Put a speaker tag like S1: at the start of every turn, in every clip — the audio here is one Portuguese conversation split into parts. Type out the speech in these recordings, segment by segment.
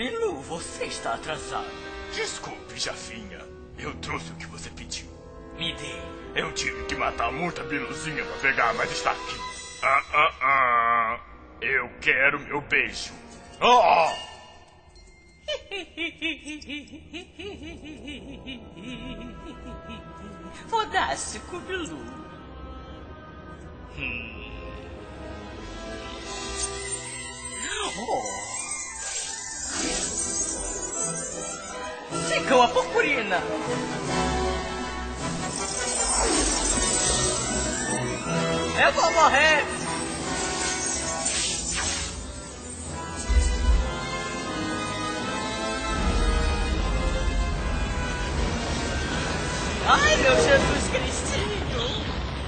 S1: Bilu, você está atrasado.
S2: Desculpe, Jafinha. Eu trouxe o que você pediu.
S1: Me dê.
S2: Eu tive que matar muita biluzinha pra pegar, mas está aqui. Eu quero meu beijo.
S1: Fodástico, Bilu. Chegou a purpurina. Eu vou morrer. Ai, meu Jesus Cristinho.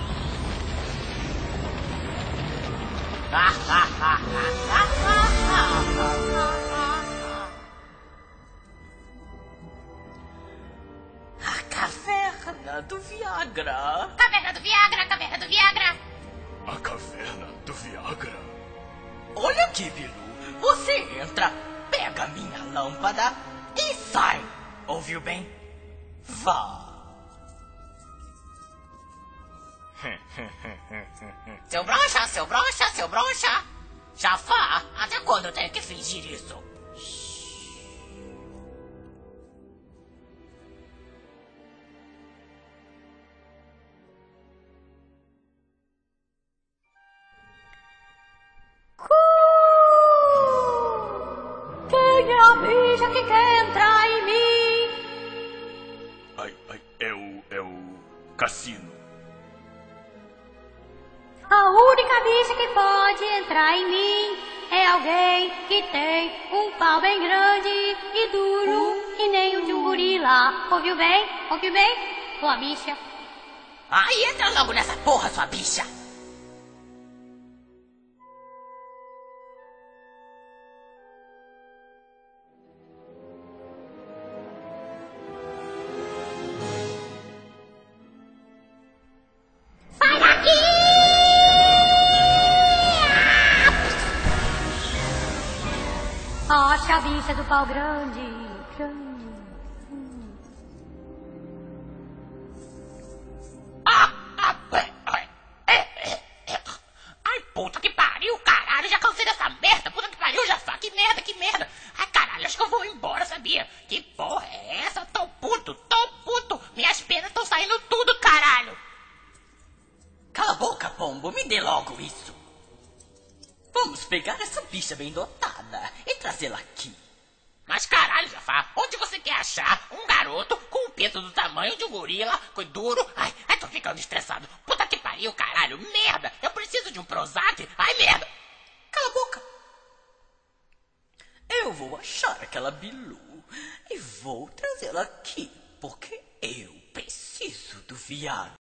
S1: A caverna do Viagra.
S3: Caverna do Viagra, caverna do Viagra.
S2: A caverna do Viagra?
S1: Olha aqui, Bilu. Você entra, pega minha lâmpada e sai. Ouviu bem? Vá.
S3: Seu broxa, seu broxa, seu broxa. Jafar, até quando eu tenho que fingir isso?
S4: Quem é a bicha que quer entrar em mim?
S2: É o Cassino.
S4: A única bicha que pode entrar em mim é alguém que tem um pau bem grande e duro, que nem o de um gorila. Ouviu bem? Ouviu bem? Sua bicha.
S3: Ai, entra logo nessa porra, sua bicha.
S4: Sai daqui! Acha a bicha do pau grande.
S3: Ai, puta que pariu, caralho. Já cansei dessa merda. Puta que pariu, Jafar. Que merda, que merda. Ai, caralho, acho que eu vou embora, sabia? Que porra é essa? Tô puto, tô puto. Minhas penas estão saindo tudo, caralho.
S1: Cala a boca, pombo. Me dê logo isso. Vamos pegar essa bicha bem dotada e trazê-la aqui.
S3: Mas caralho, Jafar, onde você quer achar um garoto com um peso do tamanho de um gorila, com duro? Ai, tô ficando estressado. Puta que pariu, caralho, merda. Eu preciso de um Prozac. Ai, merda.
S1: Cala a boca. Eu vou achar aquela Bilu e vou trazê-la aqui, porque eu preciso do Viagra.